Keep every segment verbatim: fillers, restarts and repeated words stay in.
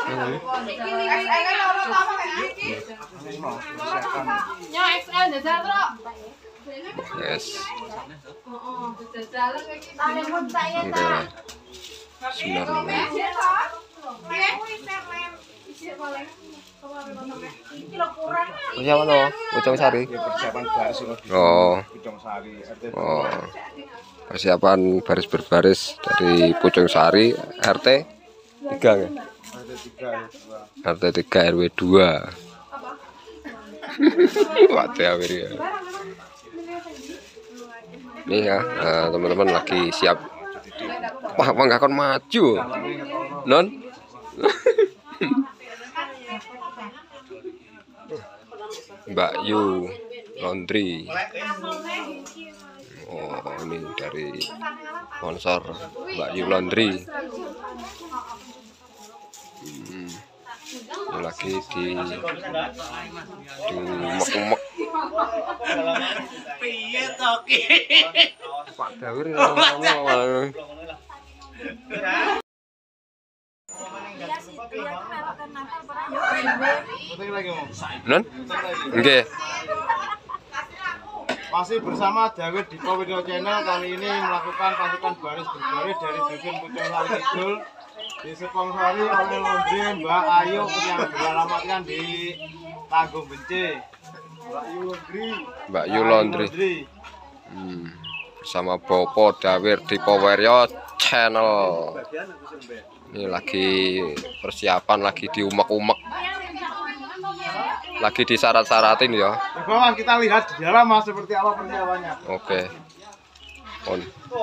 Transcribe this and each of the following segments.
Yes. Siapa lo? Pucung Sari. Persiapan baris. Oh. Pucung Sari. Oh. Persiapan baris berbaris dari Pucung Sari R T tiga ya? R T tiga R W dua. Waduh ya. Ini ya, teman-teman lagi siap. Wah, apa nggak akan maju? Non? Mbak Yu Laundry. Oh, ini dari sponsor Mbak Yu Laundry. Hmm. Ini lagi di di umek-umek. Pak Dawir ngomong. Non? Nggih. Masih bersama Dawid di Video Channel. Kali ini melakukan pasukan baris berbaris dari Dusun Pucung Sari Kidul, disponsori oleh Laundry Mbak Ayu yang beralamatkan di Tanggung Bence. Mbak Yu Laundry. Mbak Yu Laundry. Hmm. Bersama Bopo Dawir di Poweryo Channel. Ini lagi persiapan, lagi diumek-umek, lagi disyarat-syaratin ya. Di bawah kita lihat di dalam mas seperti apa persiapannya. Oke. On.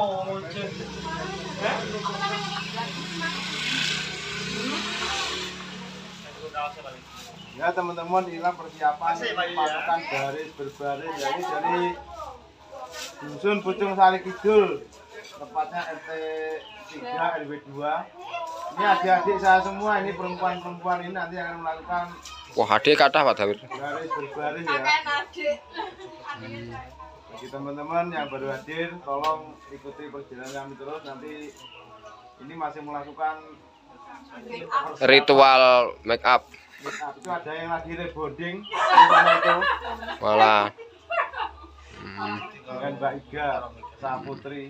Ya teman-teman, inilah persiapan pasukan baris berbaris jadi dari Dusun Pucung Sari Kidul, tepatnya R T tiga R W dua. Ini adik-adik saya semua, ini perempuan-perempuan ini nanti akan melakukan. Wah, adik kata Pak Dawir. Baris berbaris ya. Hmm. Bagi teman-teman yang baru hadir, tolong ikuti perjalanan kami terus. Nanti ini masih melakukan ritual make up. Make up itu ada yang lagi rebonding itu. Malah. Hmm. Dengan Mbak Iga, Saputri,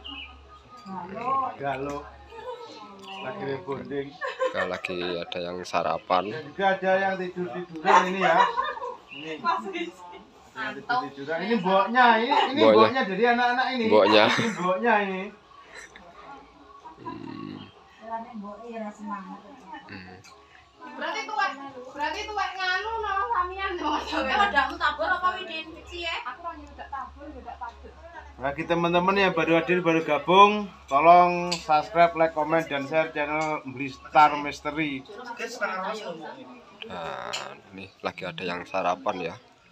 Galo, lagi rebonding. Kalau lagi ada yang sarapan. Dan juga ada yang tidur tiduran ini ya. Ini. Yang tidur tiduran. Ini mboknya, ini ini mboknya dari anak-anak ini. Mboknya. Ini mboknya ini. Hmm. Hmm. Berarti tuwek, berarti tuwek nganu nang samian yo. Eh wedakmu tabur apa widin fiksi ya? Aku ora nyedak tabur, nyedak tabur. Bagi teman-teman yang baru hadir, baru gabung, tolong subscribe, like, komen, dan share channel Blistar Mystery. Nah, ini lagi ada yang sarapan ya.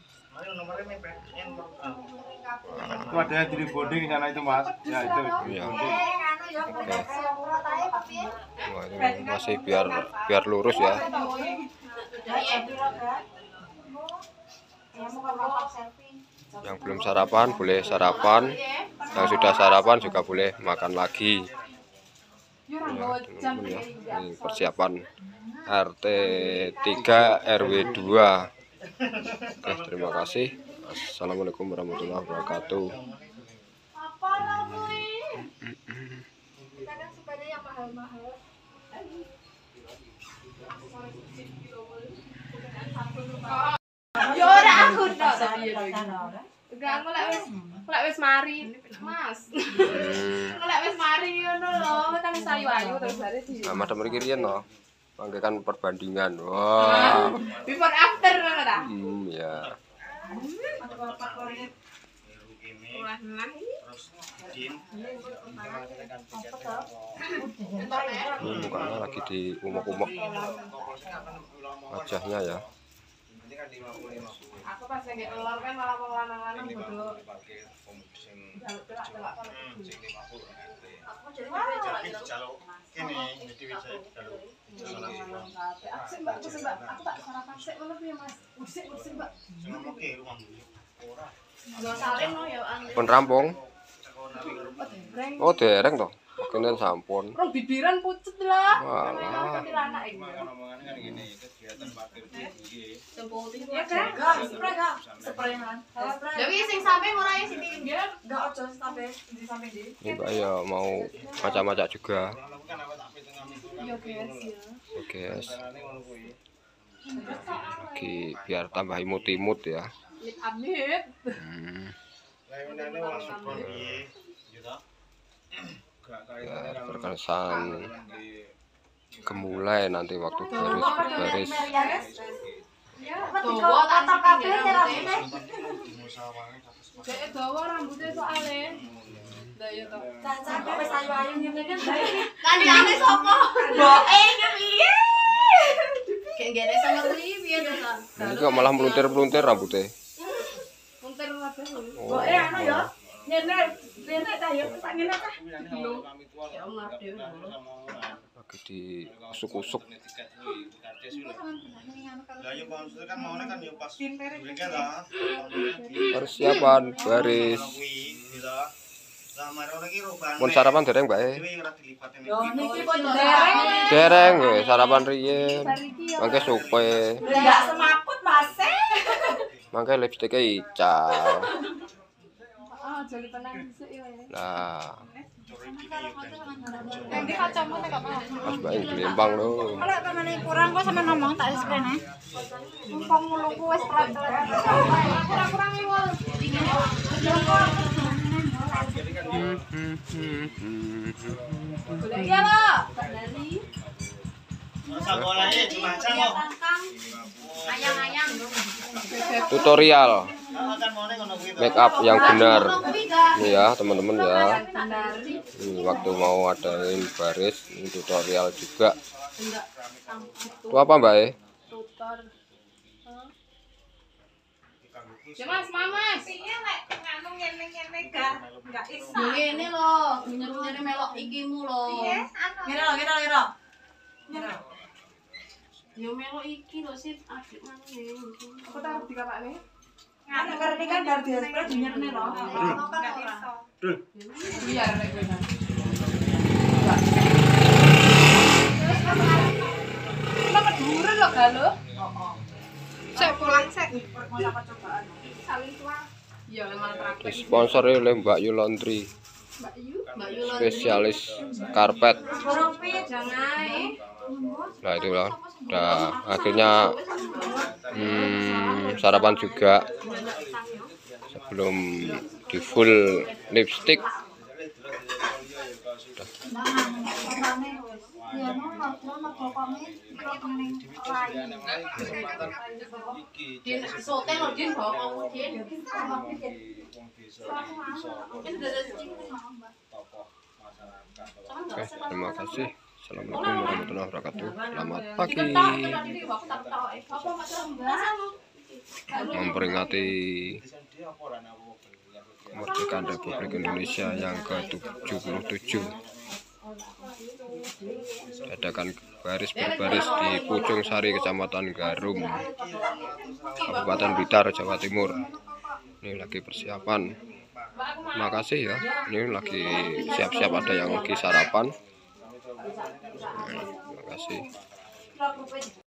Itu ada yang di bonding di sana itu mas. Ya itu. Iya. Oke. Wah, ini masih biar biar lurus ya. Yang belum sarapan boleh sarapan, yang sudah sarapan juga boleh makan lagi. Ya, teman-teman ya. Ini persiapan R T tiga R W dua. Oke, terima kasih. Assalamualaikum warahmatullahi wabarakatuh. Kadang sepeda yang mahal-mahal. Yo ora aku tok. Enggak aku lek wis lek wis mari, Mas. Lek wis mari ngono lho, kan sayu ayu terus bare di. Nah, madam mriki riyen to. Mangkekan perbandingan. Wah. Wow. Before after ngono ta? Hmm, ya. Ini mukanya lagi di umek-umek wajahnya ya. Aku pas lagi elor kan malah wong lanang-lanang bodo. Aku jadi jaluk ini jadi bisa jaluk. Aku sih Mbak, aku sih Mbak, aku tak sarapan sik ngono piye Mas? Usik usik Mbak. Oke, rumah ora. Yo salin no ya. Pun rampung. Oh, dereng toh. Oke. Pinten sampun. Rong bibiran pucet lah. Walah. Omongan-omongan kan gini, kegiatan parkir piye. Ya kan? Gak, spray gak? Sprayan. Ya wis sing sampe ora ya sing pinggir. Gak ojo sampe di sampe di. Ini Mbak ya mau macam-macam juga. Kan apa tak pitung kami itu kan. Yo guys ya. Oke, guys. Carane ngono kuwi. Lagi biar tambah imut-imut ya. Amit. Hmm. Lah menane wong support piye gitu. Gak Ya, kaitannya perkesan gemulai nanti waktu baris-baris. Dawa tak kabeh rambutnya. Dek dawa rambutnya soalé. Lah ya to. Caca kok wis ayu-ayu ngene kan. Kandhane sapa? Boke iki piye? Kayak gene sama kuwi piye to, San? Ini kok malah meluntir-meluntir rambutnya. Muntir kabeh. Boke anu ya. Ngene, ngene ta ya sak ngene ta. Ya omah dhewe. Lagi diusuk-usuk. Lah yo maksudnya kan mau kan yo pas mereka lah. Persiapan baris. Lah maro lagi roban. Mun sarapan dereng, Mbak. E? Dewe ora dilipatne. Yo niki pun Dereng. Dereng we sarapan riyen. Mangke supe. enggak semaput Mas. Mangke lipstiknya ical. Ah, jadi penang sik ya. Nah, Yang di kacamu nek gak mau. Mas Mbak gelembang lho. Kalau pamane kurang kok sampe ngomong tak sprene. Mumpung mulungku wis telat-telat. Kurang-kurang iwal. Iya lo. Dari Masa bolanya cuma cangok. ayang-ayang. Tutorial Kan mau ngono kuwi. make up yang benar. Ini ya, teman-teman ya. Dari Ini waktu mau adain baris, ini tutorial juga. Itu apa, Mbak? E? tutor. Ya Mas, Mas. Piye nek nganu ngene-ngene gak enggak iso. Yo ngene lho, bunyer-bunyer melok ikimu lho. Piye? Ngene lho, ngene lho, ngene lho. Ngene lho. Yo melok iki lho sip adik maneh. Aku taruh di kapakne. Ngene karena kan bar dispray dinyerne lho. Enggak iso. Biar nek kowe. Kenapa dhuwur lho galo? Heeh. Sik pulang sik. Mau apa cobaan? Saling tua. Ya memang praktek. Disponsori oleh Mbak Yu Laundry, Mbak Yu, Mbak Yu Laundry. spesialis karpet. Boropi Jangan. Nah itu lah, udah akhirnya hmm, sarapan juga sebelum di full lipstick. Ya mau ngobrol sama bapaknya kok ngene lain. Din sote lho din bawa din. Oke, terima kasih. Assalamualaikum warahmatullahi wabarakatuh. Selamat pagi. Memperingati kemerdekaan Republik Indonesia yang ke tujuh puluh tujuh. Diadakan baris berbaris di Pucung Sari, Kecamatan Garum, Kabupaten Blitar, Jawa Timur. Ini lagi persiapan. Terima kasih ya. Ini lagi siap-siap, ada yang lagi sarapan. Terima kasih.